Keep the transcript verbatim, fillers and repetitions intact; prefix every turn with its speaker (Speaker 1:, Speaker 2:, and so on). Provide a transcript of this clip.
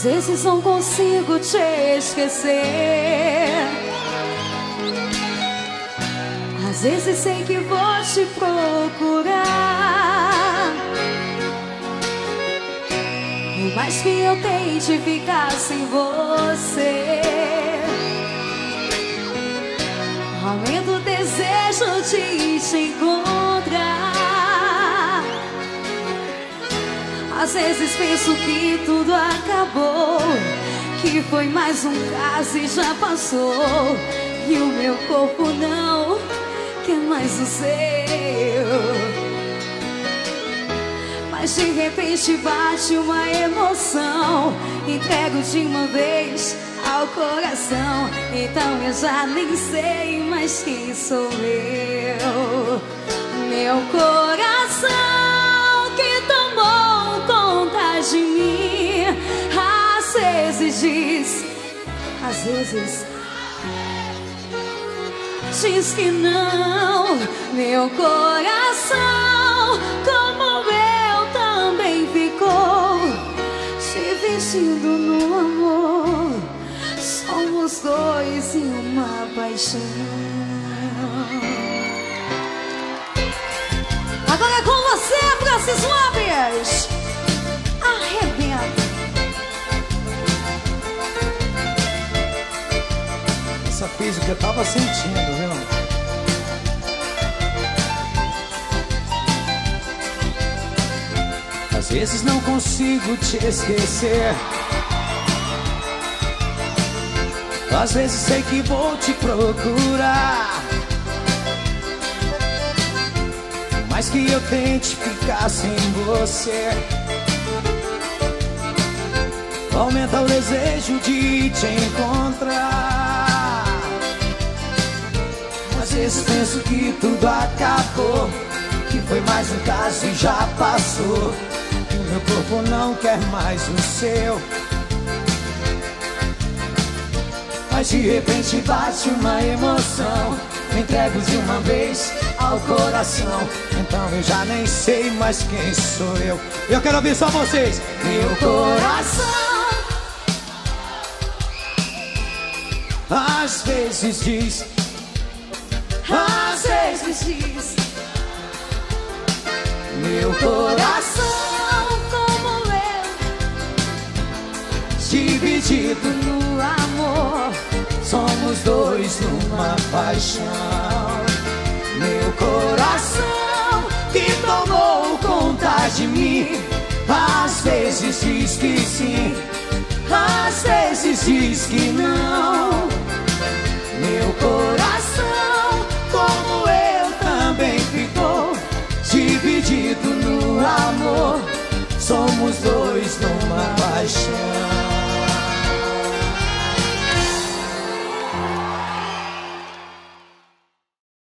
Speaker 1: Às vezes não consigo te esquecer. Às vezes sei que vou te procurar. Por mais que eu tente ficar sem você, aumenta o desejo de te encontrar. Às vezes penso que tudo acabou, que foi mais um caso e já passou, e o meu corpo não quer mais o seu. Mas de repente bate uma emoção, entrego de uma vez ao coração. Então eu já nem sei mais quem sou eu. Meu coração que tomou conta de mim, às vezes diz, às vezes diz que não. Meu coração, como eu, também ficou dividido no amor. Somos dois em uma paixão. Agora é com você, Francis Lopes. Arrebenta.
Speaker 2: Essa fez o que eu tava sentindo, viu? Às vezes não consigo te esquecer. Às vezes sei que vou te procurar. Por mais que eu tente ficar sem você, aumenta o desejo de te encontrar. Às vezes penso que tudo acabou, que foi mais um caso e já passou, que o meu corpo não quer mais o seu. Mas de repente bate uma emoção, me entrego de uma vez ao coração. Então eu já nem sei mais quem sou eu. Eu quero ouvir só vocês. Meu coração às vezes diz, às vezes diz. Meu coração, como eu, dividido no amor. Somos dois numa paixão. Meu coração que tomou conta de mim, às vezes diz que sim, às vezes diz que não. Meu coração, como eu, também ficou dividido no amor. Somos dois numa paixão.